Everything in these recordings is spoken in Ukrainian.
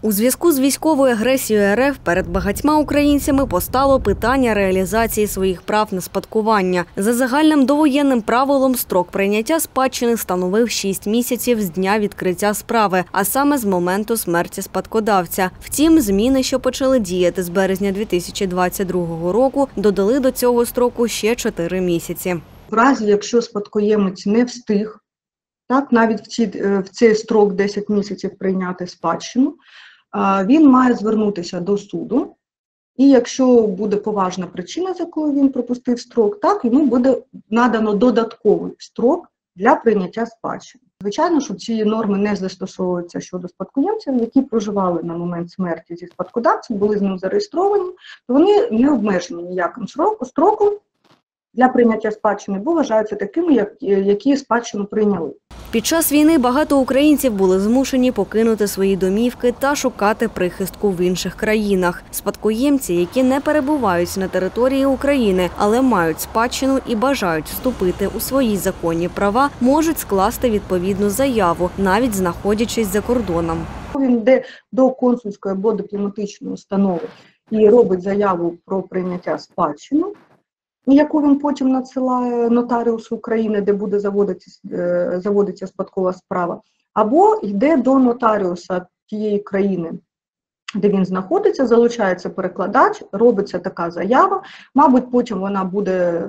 У зв'язку з військовою агресією РФ перед багатьма українцями постало питання реалізації своїх прав на спадкування. За загальним довоєнним правилом строк прийняття спадщини становив 6 місяців з дня відкриття справи, а саме з моменту смерті спадкодавця. Втім, зміни, що почали діяти з березня 2022 року, додали до цього строку ще 4 місяці. В разі, якщо спадкоємець не встиг, навіть в цей строк 10 місяців прийняти спадщину, він має звернутися до суду, і якщо буде поважна причина, за якою він пропустив строк, йому буде надано додатковий строк для прийняття спадщини. Звичайно, що ці норми не застосовуються щодо спадкоємців, які проживали на момент смерті зі спадкодавцем, були з ним зареєстровані, то вони не обмежені ніяким строком для прийняття спадщини, бо вважаються такими, які спадщину прийняли. Під час війни багато українців були змушені покинути свої домівки та шукати прихистку в інших країнах. Спадкоємці, які не перебувають на території України, але мають спадщину і бажають вступити у свої законні права, можуть скласти відповідну заяву, навіть знаходячись за кордоном. Він йде до консульської або дипломатичної установи і робить заяву про прийняття спадщини, яку він потім надсилає нотаріусу України, де буде заводитися спадкова справа, або йде до нотаріуса тієї країни, де він знаходиться, залучається перекладач, робиться така заява, мабуть, потім вона буде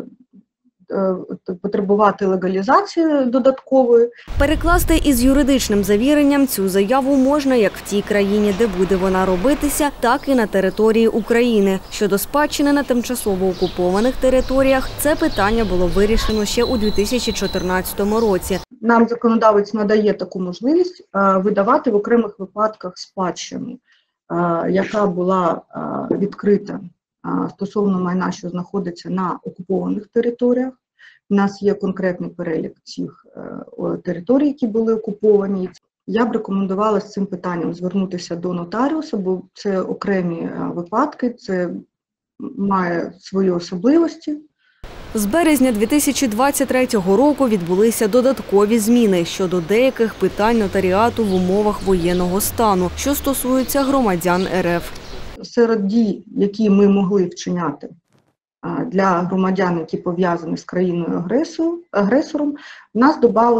потребувати легалізації додаткової. Перекласти із юридичним завіренням цю заяву можна як в тій країні, де буде вона робитися, так і на території України. Щодо спадщини на тимчасово окупованих територіях, це питання було вирішено ще у 2014 році. Нам законодавець надає таку можливість видавати в окремих випадках спадщину, яка була відкрита стосовно майна, що знаходиться на окупованих територіях. У нас є конкретний перелік цих територій, які були окуповані. Я б рекомендувала з цим питанням звернутися до нотаріуса, бо це окремі випадки, це має свої особливості. З березня 2023 року відбулися додаткові зміни щодо деяких питань нотаріату в умовах воєнного стану, що стосуються громадян РФ. Серед дій, які ми могли вчиняти для громадян, які пов'язані з країною-агресором, в нас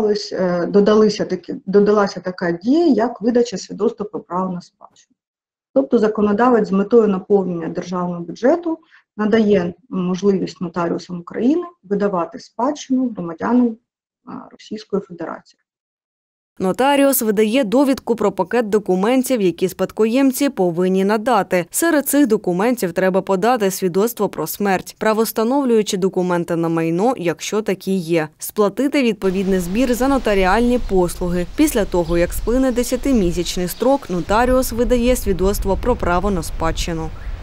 додалася така дія, як видача свідоцтва про право на спадщину. Тобто законодавець з метою наповнення державного бюджету надає можливість нотаріусам України видавати спадщину громадянам Російської Федерації. Нотаріус видає довідку про пакет документів, які спадкоємці повинні надати. Серед цих документів треба подати свідоцтво про смерть, правостановлюючи документи на майно, якщо такі є, сплатити відповідний збір за нотаріальні послуги. Після того, як сплине 10-місячний строк, нотаріус видає свідоцтво про право на спадщину.